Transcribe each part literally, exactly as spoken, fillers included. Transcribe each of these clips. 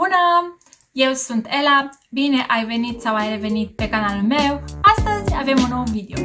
Bună! Eu sunt Ela, bine ai venit sau ai revenit pe canalul meu. Astăzi avem un nou video.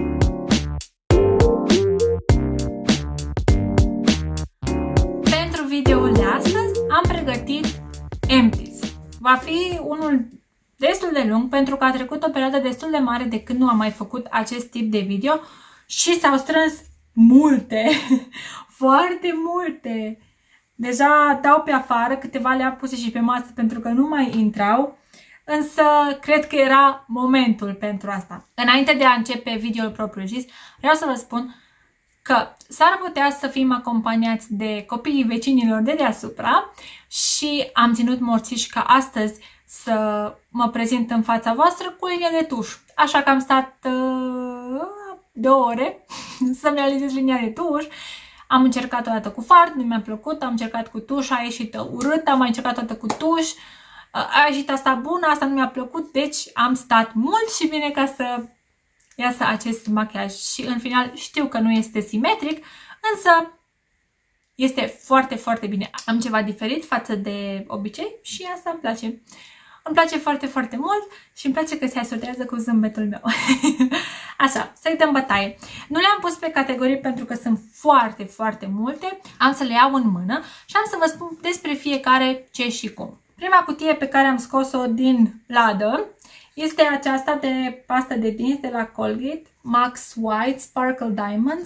Pentru videoul de astăzi am pregătit empties. Va fi unul destul de lung pentru că a trecut o perioadă destul de mare de când nu am mai făcut acest tip de video și s-au strâns multe, foarte multe. Deja dau pe afară, câteva le-am puse și pe masă pentru că nu mai intrau, însă cred că era momentul pentru asta. Înainte de a începe videoul propriu zis, vreau să vă spun că s-ar putea să fim acompaniați de copiii vecinilor de deasupra și am ținut morțiși ca astăzi să mă prezint în fața voastră cu linie de tuș. Așa că am stat uh, două ore să-mi realizez linia de tuș. Am încercat o dată cu fard, nu mi-a plăcut, am încercat cu tuș, a ieșit urât, am mai încercat o dată cu tuș, a ieșit asta bună, asta nu mi-a plăcut, deci am stat mult și bine ca să iasă acest machiaj. Și în final știu că nu este simetric, însă este foarte, foarte bine. Am ceva diferit față de obicei și asta îmi place. Îmi place foarte, foarte mult și îmi place că se asociază cu zâmbetul meu. Așa, să-i dăm bătaie. Nu le-am pus pe categorii pentru că sunt foarte, foarte multe. Am să le iau în mână și am să vă spun despre fiecare ce și cum. Prima cutie pe care am scos-o din ladă este aceasta de pastă de dinți de la Colgate, Max White Sparkle Diamonds.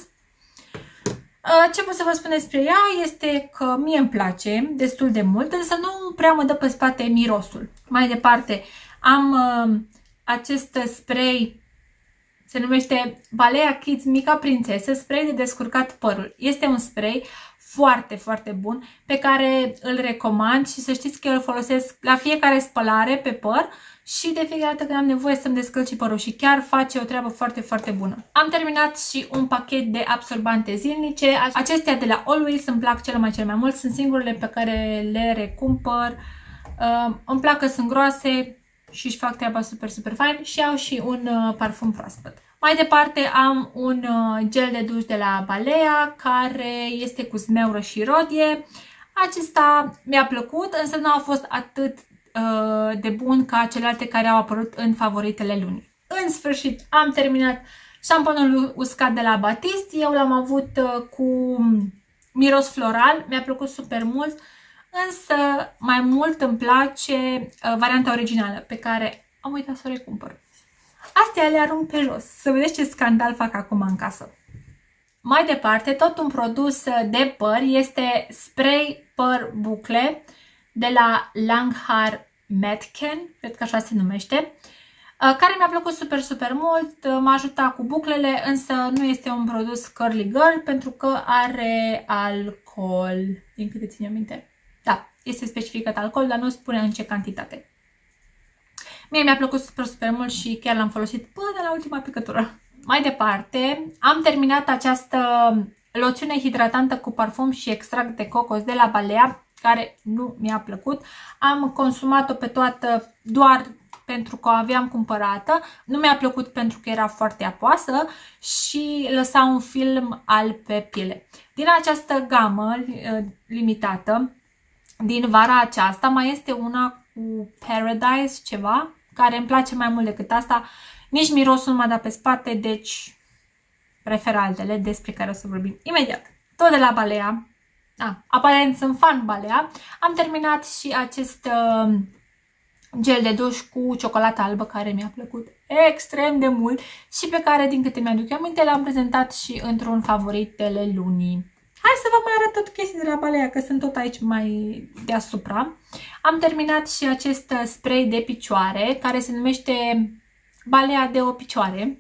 Ce pot să vă spun despre ea este că mie îmi place destul de mult, însă nu prea mă dă pe spate mirosul. Mai departe am uh, acest spray, se numește Balea Kids Mica Prințesă, spray de descurcat părul. Este un spray foarte, foarte bun pe care îl recomand și să știți că îl folosesc la fiecare spălare pe păr și de fiecare dată când am nevoie să-mi descălci părul și chiar face o treabă foarte, foarte bună. Am terminat și un pachet de absorbante zilnice. Acestea de la Always îmi plac cel mai cel mai mult, sunt singurele pe care le recumpăr. Uh, îmi plac că sunt groase și își fac treaba super, super fain și au și un uh, parfum proaspăt. Mai departe am un uh, gel de duș de la Balea care este cu zmeură și rodie. Acesta mi-a plăcut, însă nu a fost atât uh, de bun ca celelalte care au apărut în favoritele lunii. În sfârșit am terminat șamponul uscat de la Batiste. Eu l-am avut uh, cu miros floral, mi-a plăcut super mult, însă mai mult îmi place uh, varianta originală pe care am uitat să o recumpăr. Astea le arunc pe jos. Să vedeți ce scandal fac acum în casă. Mai departe, tot un produs de păr este spray păr bucle de la Langhar Metken, cred că așa se numește, care mi-a plăcut super, super mult, m-a ajutat cu buclele, însă nu este un produs curly girl pentru că are alcool, din câte țin eu minte. Da, este specificat alcool, dar nu spune în ce cantitate. Mie mi-a plăcut super, super mult și chiar l-am folosit până la ultima picătură. Mai departe, am terminat această loțiune hidratantă cu parfum și extract de cocos de la Balea, care nu mi-a plăcut. Am consumat-o pe toată doar pentru că o aveam cumpărată. Nu mi-a plăcut pentru că era foarte apoasă și lăsa un film alb pe piele. Din această gamă limitată, din vara aceasta, mai este una cu Paradise ceva, care îmi place mai mult decât asta. Nici mirosul nu m-a dat pe spate, deci prefer altele despre care o să vorbim imediat. Tot de la Balea, ah, aparent sunt fan Balea, am terminat și acest uh, gel de duș cu ciocolată albă care mi-a plăcut extrem de mult și pe care, din câte mi-aduc eu aminte, l-am prezentat și într-un favoritele lunii. Hai să vă mai arăt tot chestii de la Balea, că sunt tot aici mai deasupra. Am terminat și acest spray de picioare, care se numește Balea de o picioare.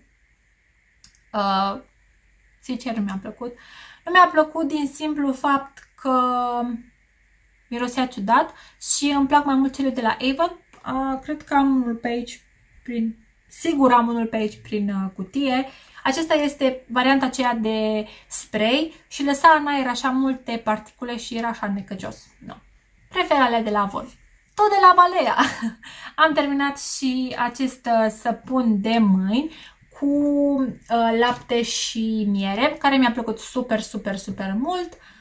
Uh, sincer, nu mi-a plăcut. Nu mi-a plăcut din simplu fapt că mirosea ciudat și îmi plac mai mult cele de la Avon. Uh, cred că am unul pe aici, prin... sigur am unul pe aici prin uh, cutie. Acesta este varianta aceea de spray și lăsa în aer așa multe particule și era așa necăcios. No. Prefer alea de la Avon. Tot de la Balea. Am terminat și acest săpun de mâini cu uh, lapte și miere, care mi-a plăcut super, super, super mult.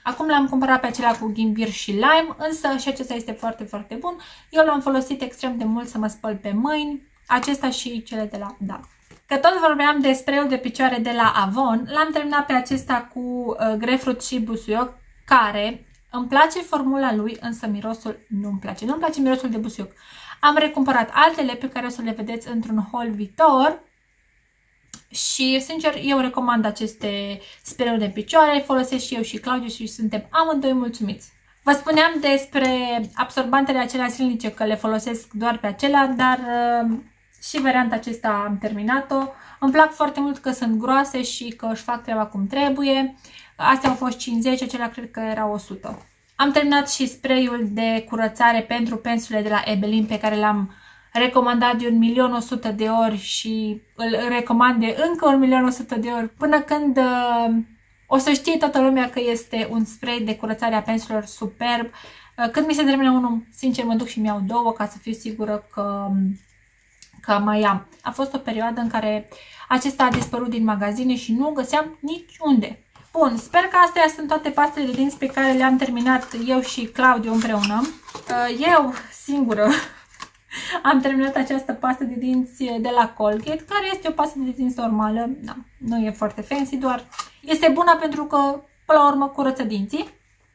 Acum l-am cumpărat pe acela cu ghimbir și lime, însă și acesta este foarte, foarte bun. Eu l-am folosit extrem de mult să mă spăl pe mâini, acesta și cele de la D A C. Că tot vorbeam de spray-ul de picioare de la Avon, l-am terminat pe acesta cu uh, grapefruit și busuioc, care îmi place formula lui, însă mirosul nu-mi place. Nu-mi place mirosul de busuioc. Am recumpărat altele pe care o să le vedeți într-un haul viitor. Și, sincer, eu recomand aceste spray-uri de picioare, folosesc și eu și Claudiu și suntem amândoi mulțumiți. Vă spuneam despre absorbantele acelea silnice, că le folosesc doar pe acelea, dar uh, și varianta acesta am terminat-o. Îmi plac foarte mult că sunt groase și că își fac treaba cum trebuie. Astea au fost cincizeci, acelea cred că erau o sută. Am terminat și spray-ul de curățare pentru pensulele de la Ebelin, pe care l-am recomandat de un milion o sută de ori și îl recomand de încă un milion o sută de ori, până când uh, o să știe toată lumea că este un spray de curățare a pensulelor superb. Uh, când mi se termină unul, sincer, mă duc și mi-iau două ca să fiu sigură că, că mai am. A fost o perioadă în care acesta a dispărut din magazine și nu o găseam niciunde. Bun, sper că astea sunt toate pastele de dinți pe care le-am terminat eu și Claudiu împreună. Uh, eu singură am terminat această pastă de dinți de la Colgate, care este o pastă de dinți normală, da, nu e foarte fancy, doar este bună pentru că, până la urmă, curăță dinții.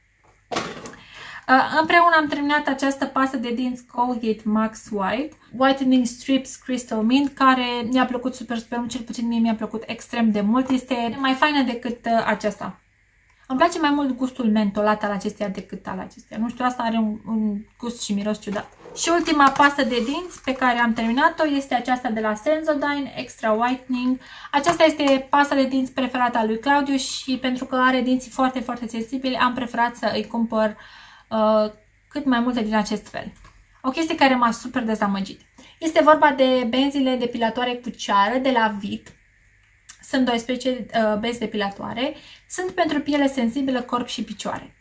Uh, împreună am terminat această pastă de dinți Colgate Max White, Whitening Strips Crystal Mint, care mi-a plăcut super, super mult, cel puțin mie mi-a plăcut extrem de mult, este mai faină decât uh, aceasta. Îmi place mai mult gustul mentolat al acesteia decât al acesteia. Nu știu, asta are un, un gust și miros ciudat. Și ultima pastă de dinți pe care am terminat-o este aceasta de la Sensodyne, Extra Whitening. Aceasta este pasta de dinți preferată a lui Claudiu și pentru că are dinții foarte, foarte sensibili, am preferat să îi cumpăr uh, cât mai multe din acest fel. O chestie care m-a super dezamăgit. Este vorba de benzile depilatoare cu ceară de la Vit. Sunt doisprezece uh, benzi depilatoare. Sunt pentru piele sensibilă, corp și picioare.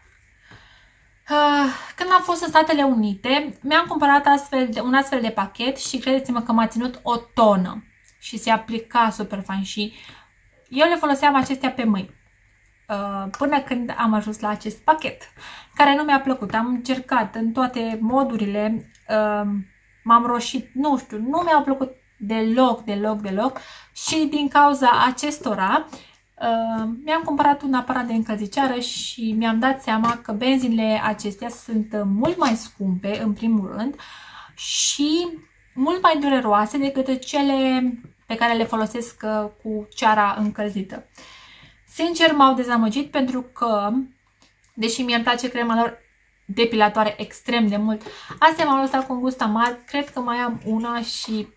Uh, când am fost în Statele Unite, mi-am cumpărat astfel de, un astfel de pachet și credeți-mă că m-a ținut o tonă și se aplica super fain și eu le foloseam acestea pe mâini. Uh, până când am ajuns la acest pachet, care nu mi-a plăcut. Am încercat în toate modurile, uh, m-am roșit, nu știu, nu mi-au plăcut deloc, deloc, deloc și din cauza acestora uh, mi-am cumpărat un aparat de încălziceară și mi-am dat seama că benzile acestea sunt mult mai scumpe, în primul rând, și mult mai dureroase decât cele pe care le folosesc uh, cu ceara încălzită. Sincer, m-au dezamăgit pentru că, deși mie îmi place crema lor depilatoare extrem de mult, astea m-au lăsat cu un gust amar. Cred că mai am una și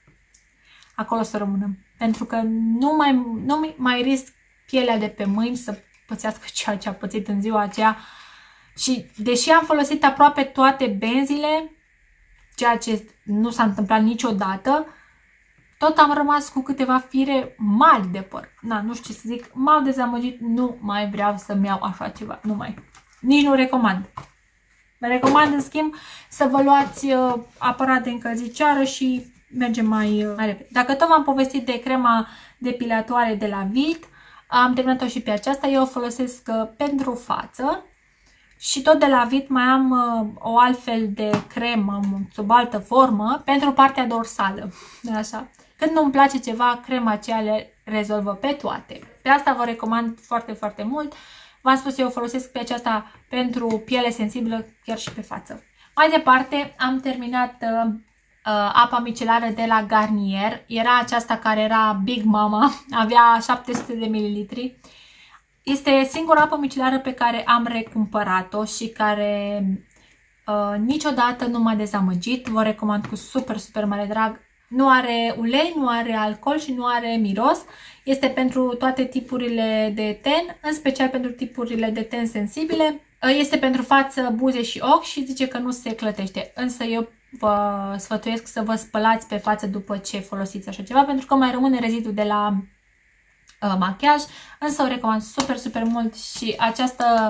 acolo să rămână. Pentru că nu mai, nu mai risc pielea de pe mâini să pățească ceea ce a pățit în ziua aceea. Și deși am folosit aproape toate benzile, ceea ce nu s-a întâmplat niciodată, tot am rămas cu câteva fire mari de păr. Na, nu știu ce să zic, m-au dezamăgit, nu mai vreau să-mi iau așa ceva, nu mai. Nici nu recomand. Vă recomand, în schimb, să vă luați uh, aparat de încălziceară și mergem mai, uh, mai repede. Dacă tot v-am povestit de crema depilatoare de la Vit, am terminat-o și pe aceasta. Eu o folosesc uh, pentru față și tot de la Vit mai am uh, o altfel de cremă sub altă formă pentru partea dorsală. Așa. Când nu-mi place ceva, crema aceea le rezolvă pe toate. Pe asta vă recomand foarte, foarte mult. V-am spus, eu o folosesc pe aceasta pentru piele sensibilă, chiar și pe față. Mai departe, am terminat uh, uh, apa micelară de la Garnier. Era aceasta care era Big Mama, avea șapte sute de mililitri. Este singura apă micelară pe care am recumpărat-o și care uh, niciodată nu m-a dezamăgit. Vă recomand cu super, super mare drag. Nu are ulei, nu are alcool și nu are miros. Este pentru toate tipurile de ten, în special pentru tipurile de ten sensibile. Este pentru față, buze și ochi și zice că nu se clătește. Însă eu vă sfătuiesc să vă spălați pe față după ce folosiți așa ceva, pentru că mai rămâne rezidul de la uh, machiaj. Însă o recomand super, super mult și această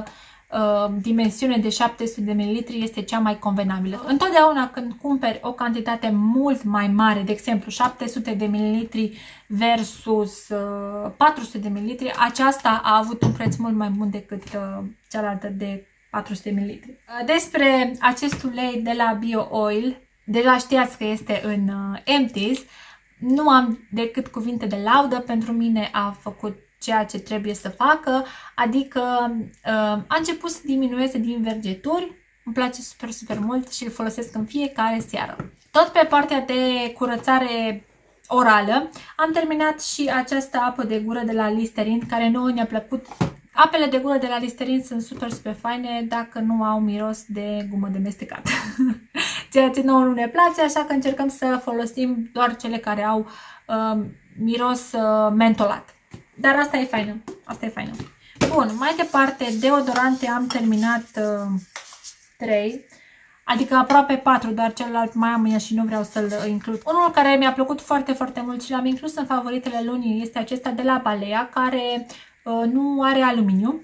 uh, dimensiune de șapte sute de mililitri este cea mai convenabilă. Întotdeauna când cumperi o cantitate mult mai mare, de exemplu șapte sute de mililitri versus uh, patru sute de mililitri, aceasta a avut un preț mult mai bun decât uh, cealaltă de patru sute de mililitri. Uh, despre acest ulei de la BioOil, deja știați că este în uh, Empties. Nu am decât cuvinte de laudă, pentru mine a făcut ceea ce trebuie să facă, adică uh, a început să diminueze din vergeturi, îmi place super, super mult și îl folosesc în fiecare seară. Tot pe partea de curățare orală, am terminat și această apă de gură de la Listerine, care nouă ne-a plăcut. Apele de gură de la Listerine sunt super, super faine dacă nu au miros de gumă de mestecat. Ceea ce nouă nu ne place, așa că încercăm să folosim doar cele care au uh, miros uh, mentolat. Dar asta e faină. Asta e faină. Bun, mai departe, deodorante am terminat uh, trei, adică aproape patru, dar celălalt mai am și nu vreau să-l includ. Unul care mi-a plăcut foarte, foarte mult și l-am inclus în favoritele lunii este acesta de la Balea, care uh, nu are aluminiu.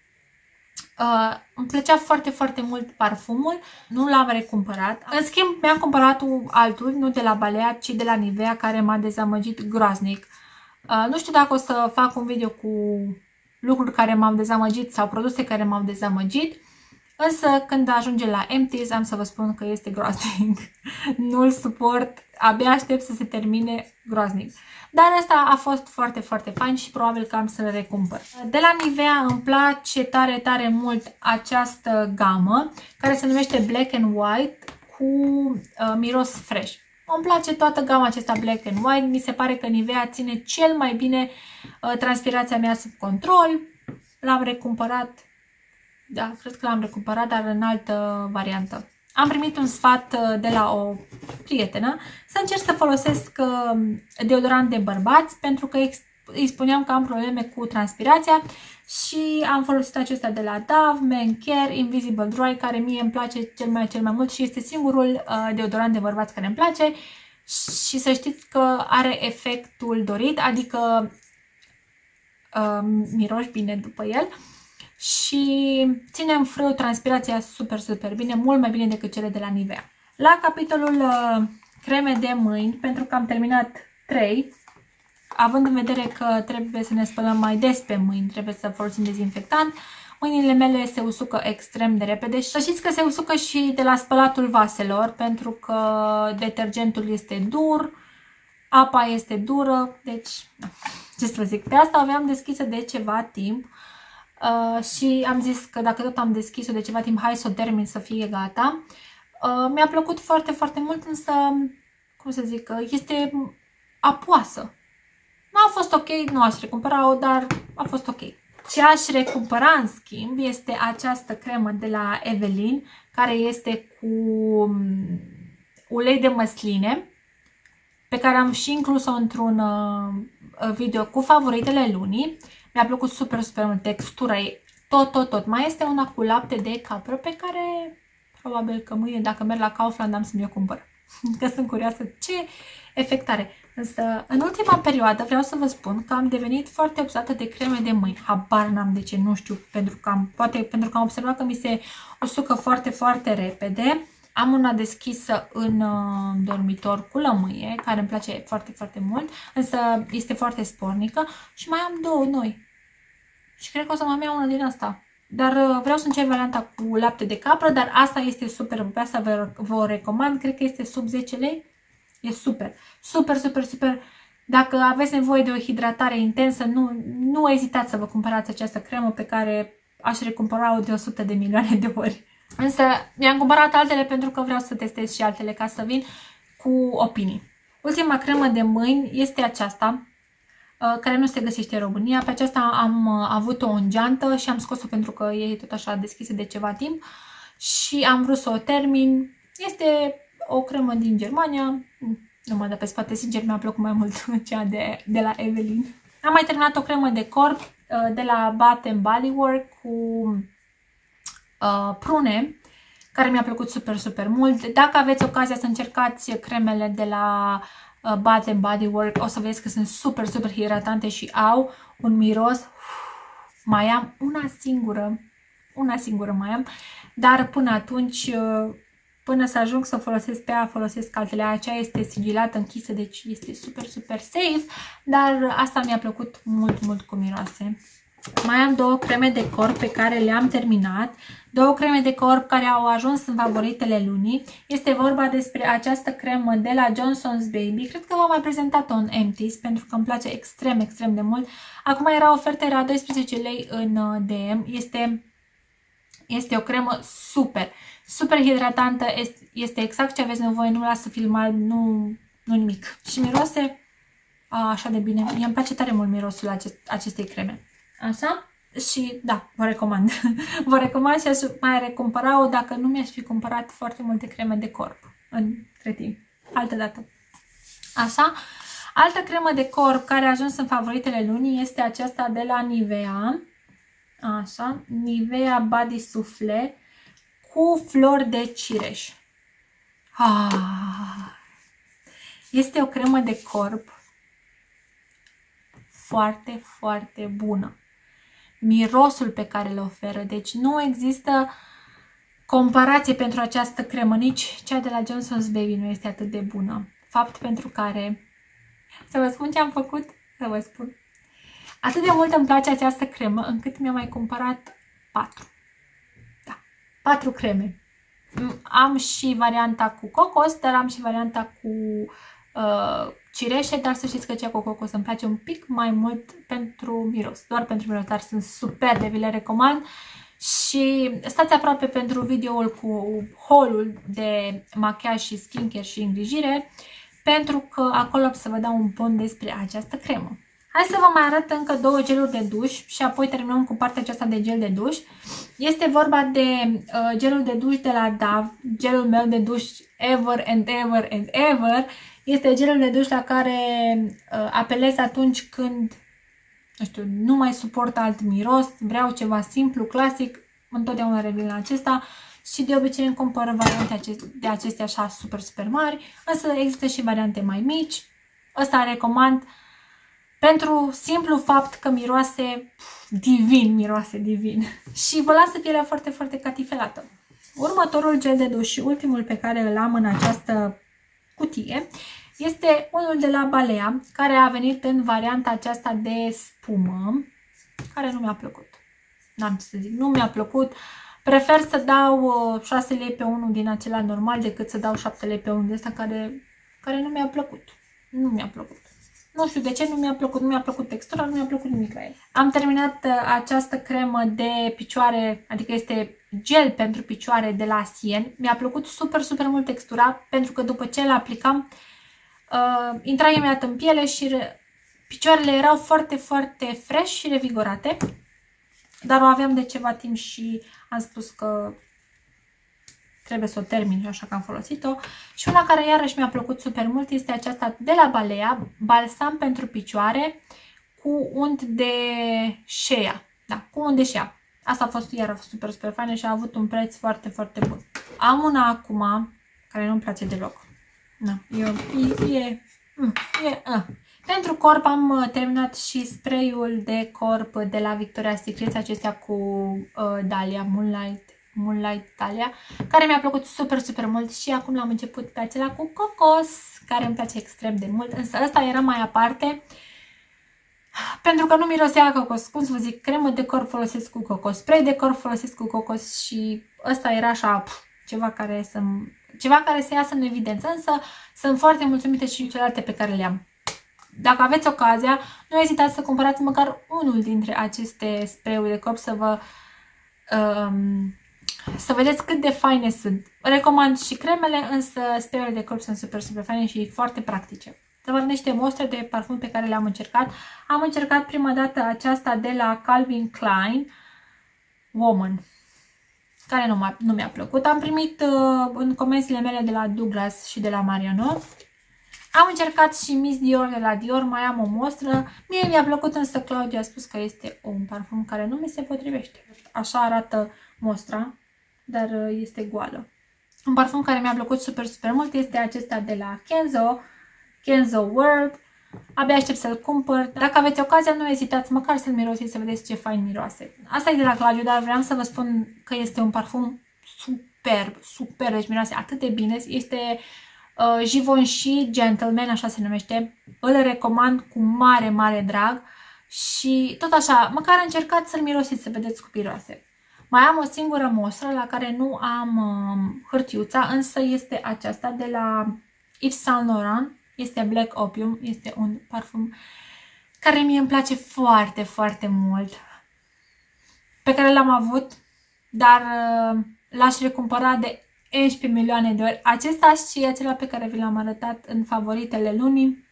Uh, îmi plăcea foarte, foarte mult parfumul, nu l-am recumpărat. În schimb, mi-am cumpărat altul, nu de la Balea, ci de la Nivea, care m-a dezamăgit groaznic. Uh, nu știu dacă o să fac un video cu lucruri care m-au dezamăgit sau produse care m-au dezamăgit, însă când ajunge la Empties am să vă spun că este groaznic. Nu-l suport, abia aștept să se termine, groaznic. Dar asta a fost foarte, foarte fain și probabil că am să-l recumpăr. De la Nivea îmi place tare, tare mult această gamă, care se numește Black and White, cu uh, miros fresh. Îmi place toată gama acesta Black and White, mi se pare că Nivea ține cel mai bine uh, transpirația mea sub control. L-am recumpărat, da, cred că l-am recumpărat, dar în altă variantă. Am primit un sfat uh, de la o prietenă să încerc să folosesc uh, deodorant de bărbați, pentru că îi spuneam că am probleme cu transpirația și am folosit acesta de la Dove, Men Care, Invisible Dry, care mie îmi place cel mai, cel mai mult și este singurul uh, deodorant de bărbați care îmi place și să știți că are efectul dorit, adică uh, miroși bine după el și ține în frâu transpirația super, super bine, mult mai bine decât cele de la Nivea. La capitolul uh, creme de mâini, pentru că am terminat trei, având în vedere că trebuie să ne spălăm mai des pe mâini, trebuie să folosim dezinfectant, mâinile mele se usucă extrem de repede și să știți că se usucă și de la spălatul vaselor, pentru că detergentul este dur, apa este dură, deci ce să vă zic, pe asta aveam deschisă de ceva timp uh, și am zis că dacă tot am deschis-o de ceva timp, hai să o termin să fie gata. Uh, mi-a plăcut foarte, foarte mult, însă, cum să zic, este apoasă. Nu a fost ok, nu aș recumpăra-o, dar a fost ok. Ce aș recumpăra, în schimb, este această cremă de la Evelyn, care este cu ulei de măsline, pe care am și inclus-o într-un video cu favoritele lunii. Mi-a plăcut super, super mult, textura e tot, tot, tot. Mai este una cu lapte de capră, pe care probabil că mâine, dacă merg la Kaufland, am să mi-o cumpăr. Că sunt curioasă ce efect are. Însă, în ultima perioadă, vreau să vă spun că am devenit foarte obsedată de creme de mâini. Habar n-am de ce, nu știu, pentru că am, poate pentru că am observat că mi se usucă foarte, foarte repede. Am una deschisă în uh, dormitor cu lămâie, care îmi place foarte, foarte mult, însă este foarte spornică și mai am două noi. Și cred că o să mai iau una din asta. Dar uh, vreau să încerc varianta cu lapte de capră, dar asta este super, pe asta vă, vă recomand, cred că este sub zece lei. E super, super, super, super. Dacă aveți nevoie de o hidratare intensă, nu, nu ezitați să vă cumpărați această cremă, pe care aș recumpăra-o de o sută de milioane de ori. Însă mi-am cumpărat altele pentru că vreau să testez și altele ca să vin cu opinii. Ultima cremă de mâini este aceasta, care nu se găsește în România. Pe aceasta am avut-o în geantă și am scos-o pentru că e tot așa deschisă de ceva timp și am vrut să o termin. Este o cremă din Germania, nu mă dă pe spate, sincer mi-a plăcut mai mult cea de, de la Evelyn. Am mai terminat o cremă de corp de la Bath and Body Works cu uh, prune, care mi-a plăcut super, super mult. Dacă aveți ocazia să încercați cremele de la uh, Bath and Body Works, o să vedeți că sunt super, super hidratante și au un miros. Mai am una singură una singură mai am, dar până atunci, până să ajung să folosesc pe ea, folosesc altele. Aceea este sigilată, închisă, deci este super, super safe, dar asta mi-a plăcut mult, mult cum miroase. Mai am două creme de corp pe care le-am terminat, două creme de corp care au ajuns în favoritele lunii. Este vorba despre această cremă de la Johnson's Baby, cred că v-am mai prezentat-o în Empties pentru că îmi place extrem, extrem de mult. Acum era ofertă, era doisprezece lei în D M, este, este o cremă super, super hidratantă, este, este exact ce aveți nevoie, nu lasă filmal, nu, nu nimic. Și miroase a, așa de bine, mie îmi place tare mult mirosul acest, acestei creme. Așa? Și da, vă recomand. Vă recomand și aș mai recumpăra-o dacă nu mi-aș fi cumpărat foarte multe creme de corp între timp. Altă dată. Așa? Altă cremă de corp care a ajuns în favoritele lunii este aceasta de la Nivea. Așa. Nivea Body Souffle cu flori de cireș. Ah. Este o cremă de corp foarte, foarte bună. Mirosul pe care îl oferă, deci nu există comparație pentru această cremă, nici cea de la Johnson's Baby nu este atât de bună. Fapt pentru care, să vă spun ce am făcut, să vă spun. Atât de mult îmi place această cremă, încât mi-am mai cumpărat patru. Da, patru creme. Am și varianta cu cocos, dar am și varianta cu uh, cireșe, dar să știți că cea cu cocos îmi place un pic mai mult pentru miros, doar pentru miros, dar sunt superbe, vi le recomand. Și stați aproape pentru videoul cu haul-ul de machiaj și skincare și îngrijire, pentru că acolo să vă dau un pont despre această cremă. Hai să vă mai arăt încă două geluri de duș și apoi terminăm cu partea aceasta de gel de duș. Este vorba de uh, gelul de duș de la Dove, gelul meu de duș ever and ever and ever. Este gelul de duș la care uh, apelez atunci când, nu știu, nu mai suport alt miros, vreau ceva simplu, clasic, întotdeauna revin la acesta și de obicei îmi cumpăr variante de acestea așa super, super mari, însă există și variante mai mici. Ăsta recomand pentru simplu fapt că miroase divin, miroase divin și vă lasă pielea foarte, foarte catifelată. Următorul gel de duș și ultimul pe care îl am în această cutie este unul de la Balea, care a venit în varianta aceasta de spumă, care nu mi-a plăcut. N-am ce să zic, nu mi-a plăcut. Prefer să dau șase lei pe unul din acela normal decât să dau șapte lei pe unul de ăsta care, care nu mi-a plăcut. Nu mi-a plăcut. Nu știu de ce nu mi-a plăcut, nu mi-a plăcut textura, nu mi-a plăcut nimic la el. Am terminat această cremă de picioare, adică este gel pentru picioare de la Sien. Mi-a plăcut super, super mult textura, pentru că după ce l-aplicam, uh, intra imediat în piele și picioarele erau foarte, foarte fresh și revigorate. Dar o aveam de ceva timp și am spus că trebuie să o termin și așa că am folosit-o. Și una care iarăși mi-a plăcut super mult este aceasta de la Balea, balsam pentru picioare cu unt de shea. Da, cu unt de shea. Asta a fost iară super, super faină și a avut un preț foarte, foarte bun. Am una acum care nu-mi place deloc. Na, e, e, e, e a. Pentru corp am terminat și spray-ul de corp de la Victoria's Secret, acestea cu uh, Dahlia, Moonlight. Moonlight Dahlia, care mi-a plăcut super, super mult și acum l-am început pe acela cu cocos, care îmi place extrem de mult, însă ăsta era mai aparte, pentru că nu mirosea cocos, cum să vă zic, cremă de corp folosesc cu cocos, spray de corp folosesc cu cocos și ăsta era așa, pf, ceva care să ceva care să iasă în evidență, însă sunt foarte mulțumită și celelalte pe care le am. Dacă aveți ocazia, nu ezitați să cumpărați măcar unul dintre aceste spray-uri de corp să vă um, să vedeți cât de faine sunt. Recomand și cremele, însă spray-urile de corp sunt super, super faine și foarte practice. Să vă niște mostre de parfum pe care le-am încercat. Am încercat prima dată aceasta de la Calvin Klein, Woman, care nu, nu mi-a plăcut. Am primit uh, în comenzile mele de la Douglas și de la Mariano. Am încercat și Miss Dior de la Dior, mai am o mostră. Mie mi-a plăcut, însă Claudia a spus că este un parfum care nu mi se potrivește. Așa arată mostra, dar este goală. Un parfum care mi-a plăcut super, super mult este acesta de la Kenzo, Kenzo World. Abia aștept să-l cumpăr. Dacă aveți ocazia, nu ezitați măcar să-l mirosiți să vedeți ce fain miroase. Asta e de la Claudiu, dar vreau să vă spun că este un parfum superb, superb, deci miroase atât de bine. Este uh, Givenchy Gentleman, așa se numește. Îl recomand cu mare, mare drag și tot așa, măcar încercați să-l mirosiți să vedeți cu miroase. Mai am o singură mostră la care nu am uh, hârtiuța, însă este aceasta de la Yves Saint Laurent. Este Black Opium, este un parfum care mie îmi place foarte, foarte mult, pe care l-am avut, dar uh, l-aș recumpăra de unsprezece milioane de ori. Acesta și acela pe care vi l-am arătat în favoritele lunii.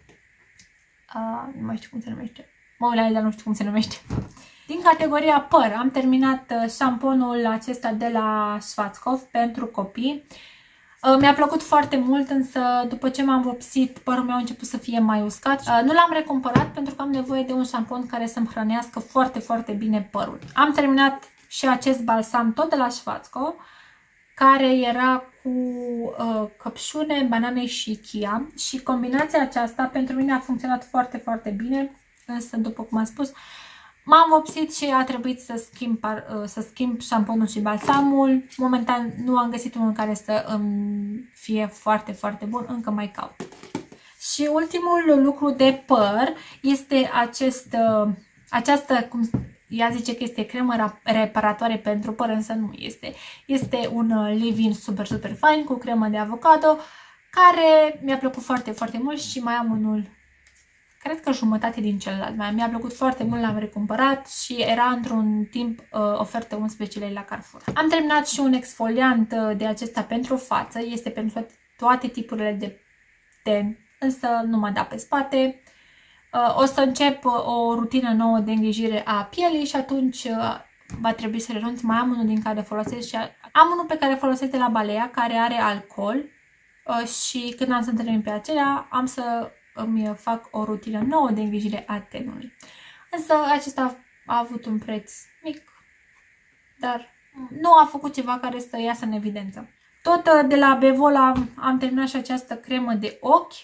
Uh, nu mai știu cum se numește. Mă uit la el, dar nu știu cum se numește. Din categoria păr, am terminat uh, șamponul acesta de la Schwarzkopf pentru copii. Mi-a plăcut foarte mult, însă după ce m-am vopsit, părul meu a început să fie mai uscat. Nu l-am recumpărat pentru că am nevoie de un șampon care să-mi hrănească foarte, foarte bine părul. Am terminat și acest balsam tot de la Schwarzkopf, care era cu uh, căpșune, banane și chia. Și combinația aceasta pentru mine a funcționat foarte, foarte bine, însă după cum am spus, m-am vopsit și a trebuit să schimb, să schimb șamponul și balsamul. Momentan nu am găsit unul care să îmi fie foarte, foarte bun. Încă mai caut. Și ultimul lucru de păr este acest, această, cum ea zice că este cremă reparatoare pentru păr, însă nu este. Este un leave-in super, super fain cu cremă de avocado, care mi-a plăcut foarte, foarte mult și mai am unul. Cred că jumătate din celălalt. Mi-a plăcut foarte mult, l-am recumpărat și era într-un timp uh, ofertă unsprezece lei la Carrefour. Am terminat și un exfoliant uh, de acesta pentru față. Este pentru toate, toate tipurile de ten, însă nu m-a dat pe spate. Uh, o să încep uh, o rutină nouă de îngrijire a pielii și atunci uh, va trebui să renunț. Mai am unul din care folosesc și am unul pe care folosesc de la Balea, care are alcool uh, și când am să întâlnim pe acelea, am să îmi fac o rutină nouă de îngrijire a tenului. Însă acesta a avut un preț mic, dar nu a făcut ceva care să iasă în evidență. Tot de la Bevola am terminat și această cremă de ochi.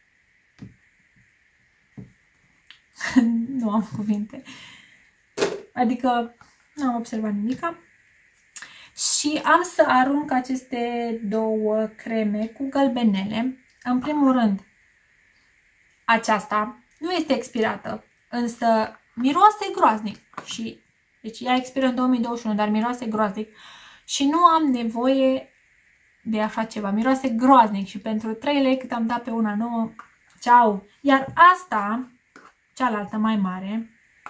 Nu am cuvinte. Adică nu am observat nimica. Și am să arunc aceste două creme cu gălbenele. În primul rând, aceasta nu este expirată, însă miroase groaznic. Și, deci ea expiră în două mii douăzeci și unu, dar miroase groaznic. Și nu am nevoie de așa ceva. Miroase groaznic și pentru trei lei cât am dat pe una nouă, ceau! Iar asta, cealaltă mai mare,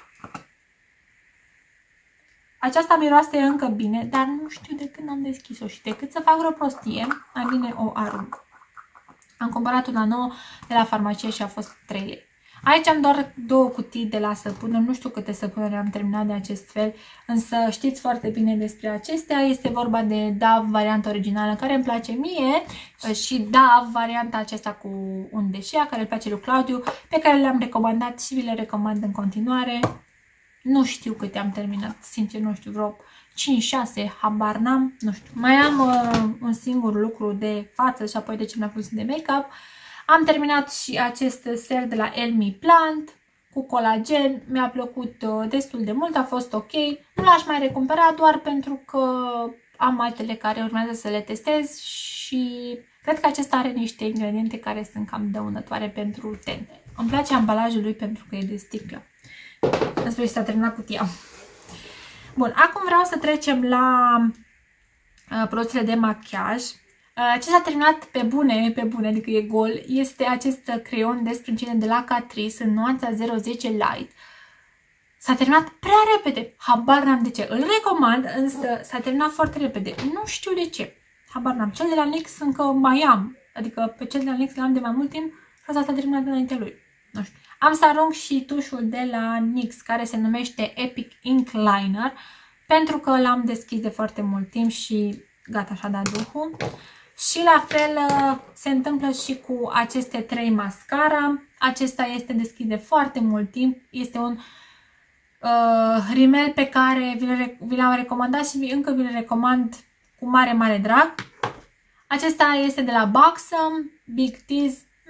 aceasta miroase încă bine, dar nu știu de când am deschis-o și decât să fac vreo prostie, mai bine o arunc. Am cumpărat una nouă de la farmacie și a fost trei lei. Aici am doar două cutii de la săpunuri, nu știu câte săpunuri am terminat de acest fel, însă știți foarte bine despre acestea. Este vorba de Dove, varianta originală, care îmi place mie, și Dove, varianta aceasta cu un deșea, care îmi place lui Claudiu, pe care le-am recomandat și vi le recomand în continuare. Nu știu câte am terminat, sincer nu știu, vreo cinci șase, habar n-am, nu știu. Mai am uh, un singur lucru de față și apoi de ce mi-a pus de make-up. Am terminat și acest ser de la Elmi Plant cu colagen. Mi-a plăcut uh, destul de mult, a fost ok. Nu l-aș mai recumpăra doar pentru că am altele care urmează să le testez și cred că acesta are niște ingrediente care sunt cam dăunătoare pentru ten. Îmi place ambalajul lui pentru că e de sticlă. În sfârșit s-a terminat cutia. Bun, acum vreau să trecem la uh, produsele de machiaj. Uh, ce s-a terminat pe bune, pe bune, adică e gol, este acest creion de sprâncene de la Catrice în nuanța zero zece Light. S-a terminat prea repede, habar n-am de ce. Îl recomand, însă s-a terminat foarte repede. Nu știu de ce, habar n-am. Cel de la N Y X încă mai am, adică pe cel de la N Y X l-am de mai mult timp și asta s-a terminat înaintea lui. Nu știu. Am să arunc și tușul de la N Y X, care se numește Epic Ink Liner, pentru că l-am deschis de foarte mult timp și gata, așa da duhul. Și la fel se întâmplă și cu aceste trei mascara. Acesta este deschis de foarte mult timp. Este un uh, rimel pe care vi l-am recomandat și încă vi-l recomand cu mare, mare drag. Acesta este de la Buxom, Big Tease. Hmm.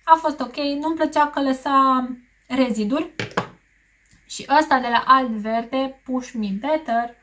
A fost ok, nu-mi plăcea că lăsa reziduri. Și ăsta de la Alt Verde, Push Me Better,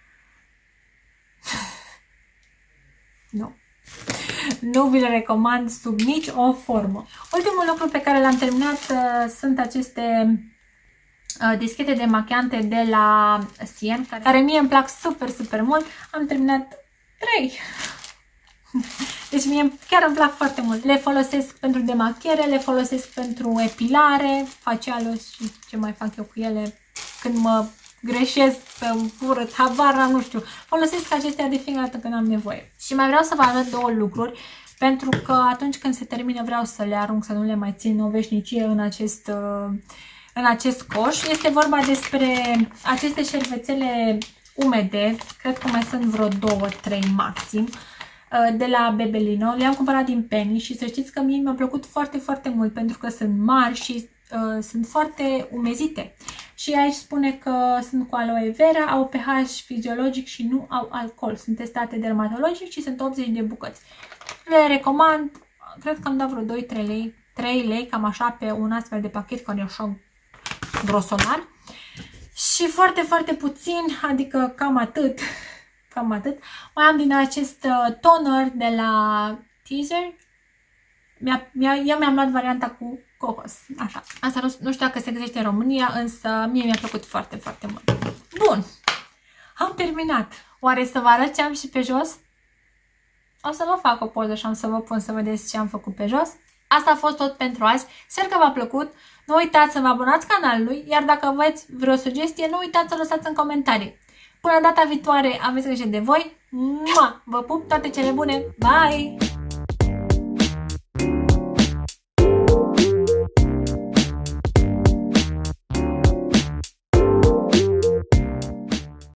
nu. Nu vi-l recomand sub nici o formă. Ultimul lucru pe care l-am terminat uh, sunt aceste uh, dischete demachiante de la Sien, care, care mie îmi plac super, super mult. Am terminat trei. Deci mie chiar îmi plac foarte mult. Le folosesc pentru demachiere, le folosesc pentru epilare facială și ce mai fac eu cu ele când mă greșesc pe un curăț, habar, nu știu. Folosesc acestea de fiecare dată când am nevoie. Și mai vreau să vă arăt două lucruri, pentru că atunci când se termină vreau să le arunc, să nu le mai țin o veșnicie în acest, în acest coș. Este vorba despre aceste șervețele umede, cred că mai sunt vreo două, trei maxim, de la Bebelino. Le-am cumpărat din Penny și să știți că mie mi-a plăcut foarte, foarte mult pentru că sunt mari și uh, sunt foarte umezite. Și aici spune că sunt cu aloe vera, au pH fiziologic și nu au alcool. Sunt testate dermatologic și sunt optzeci de bucăți. Le recomand, cred că am dat vreo doi trei lei, trei lei, cam așa, pe un astfel de pachet, care e așa grosolan. Și foarte, foarte puțin, adică cam atât. Cam atât. Mai am din acest uh, toner de la Teaser. Mi-a, mi-a, eu mi-am luat varianta cu cocos. Așa. Asta nu, nu știu dacă se găsește în România, însă mie mi-a plăcut foarte, foarte mult. Bun. Am terminat. Oare să vă arăt ce am și pe jos? O să vă fac o poză și am să vă pun să vedeți ce am făcut pe jos. Asta a fost tot pentru azi. Sper că v-a plăcut. Nu uitați să vă abonați canalului, iar dacă aveți vreo sugestie, nu uitați să o lăsați în comentarii. Până data viitoare, aveți grijă de voi. Mua! Vă pup, toate cele bune. Bye!